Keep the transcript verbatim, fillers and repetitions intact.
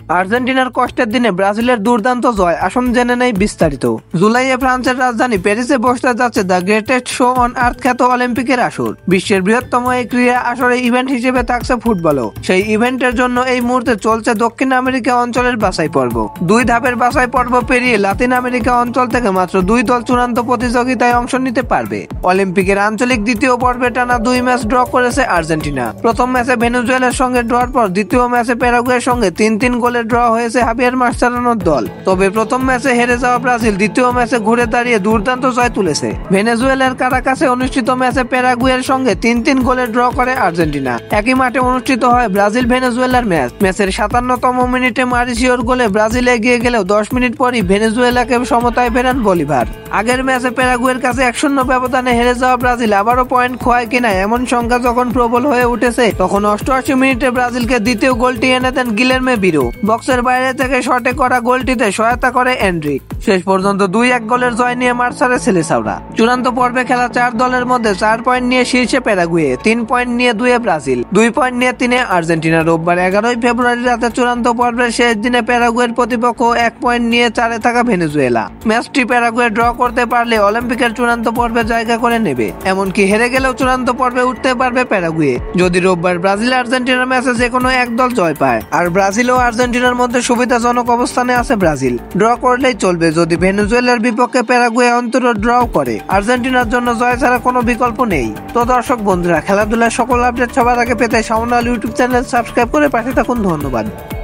আর্জেন্টিনার কষ্টের দিনে ব্রাজিলের দুর্দান্ত জয়, আসুন জেনে নেই বিস্তারিত। জুলাইয়ে ফ্রান্সের রাজধানী প্যারিসে বসতে যাচ্ছে the greatest show on earth খ্যাত অলিম্পিকের আসর। বিশ্বের বৃহত্তম এই ক্রীড়া আসরে ইভেন্ট হিসেবে থাকছে ফুটবলও। সেই ইভেন্টের জন্য এই মুহূর্তে চলছে দক্ষিণ আমেরিকা অঞ্চলের বাছাই পর্ব। দুই ধাপের বাছাই পর্ব পেরিয়ে লাতিন আমেরিকা অঞ্চল থেকে মাত্র দুই দল চূড়ান্ত প্রতিযোগিতায় অংশ নিতে পারবে। অলিম্পিকের আঞ্চলিক দ্বিতীয় পর্বে টানা দুই ম্যাচ ড্র করেছে আর্জেন্টিনা। প্রথম ম্যাচে ভেনেজুয়েলার সঙ্গে ড্রর পর দ্বিতীয় ম্যাচে প্যারাগুয়ের সঙ্গে তিন তিন গোলে ড্র হয়েছে হাবিয়ার মাস্টারানোর দল। তবে প্রথম ম্যাচে হেরে যাওয়া ব্রাজিল দ্বিতীয় ম্যাচে ঘুরে দাঁড়িয়ে দুর্দান্ত জয় তুলেছে। ভেনেজুয়েলার কারাকাসে অনুষ্ঠিত ম্যাচে প্যারাগুয়ের সঙ্গে তিন তিন গোলে ড্র করে আর্জেন্টিনা। একই মাঠে অনুষ্ঠিত হয় ব্রাজিল ভেনেজুয়েলার ম্যাচ। ম্যাচের সাতান্নতম মিনিটে মারিসিওর গোলে ব্রাজিল এগিয়ে গেলেও দশ মিনিট পরই ভেনেজুয়েলাকে সমতায় ফেরান বলিভার। আগের ম্যাচে প্যারাগুয়ের কাছে এক শূন্য ব্যবধানে হেরে যাওয়া ব্রাজিল আবারও পয়েন্ট খোয়ায় কিনা এমন সংখ্যা যখন প্রবল হয়ে উঠেছে, তখন অষ্টআশি মিনিটে ব্রাজিলকে দ্বিতীয় গোলটি এনে দেন গিলেরমে বিরো। বক্সের বাইরে থেকে শটে করা গোলটিতে সহায়তা করে এন্ড্রিক। শেষ পর্যন্ত দুই এক গোলের জয় নিয়ে মাঠ ছাড়ে সেলেসাওরা। চূড়ান্ত পর্বে খেলা চার দলের মধ্যে চার পয়েন্ট নিয়ে শীর্ষে প্যারাগুয়ে, তিন পয়েন্ট নিয়ে দুয়ে ব্রাজিল, দুই পয়েন্ট নিয়ে তিনে আর্জেন্টিনা। রোববার এগারোই ফেব্রুয়ারি রাতে চূড়ান্ত পর্বের শেষ দিনে প্যারাগুয়ের প্রতিপক্ষ এক পয়েন্ট নিয়ে চারে থাকা ভেনেজুয়েলা। ম্যাচটি প্যারাগুয়ে ড্র করতে পারলে অলিম্পিকের চূড়ান্ত পর্বে জায়গা করে নেবে। এমনকি হেরে গেলেও চূড়ান্ত পর্বে উঠতে পারবে প্যারাগুয়ে যদি রোববার ব্রাজিল আর্জেন্টিনার ম্যাচে যে কোনো এক দল জয় পায়। আর ব্রাজিল ও আর্জেন্টিনার মধ্যে সুবিধাজনক অবস্থানে আছে ব্রাজিল। ড্র করলেই চলবে যদি ভেনেজুয়েলার বিপক্ষে প্যারাগুয়ে অন্তত ড্র করে। আর্জেন্টিনার জন্য জয় ছাড়া কোনো বিকল্প নেই। তো দর্শক বন্ধুরা, খেলাধুলার সকল আপডেট সবার আগে পেতে Shaon world YouTube channel subscribe করে পাশে থাকুন। ধন্যবাদ।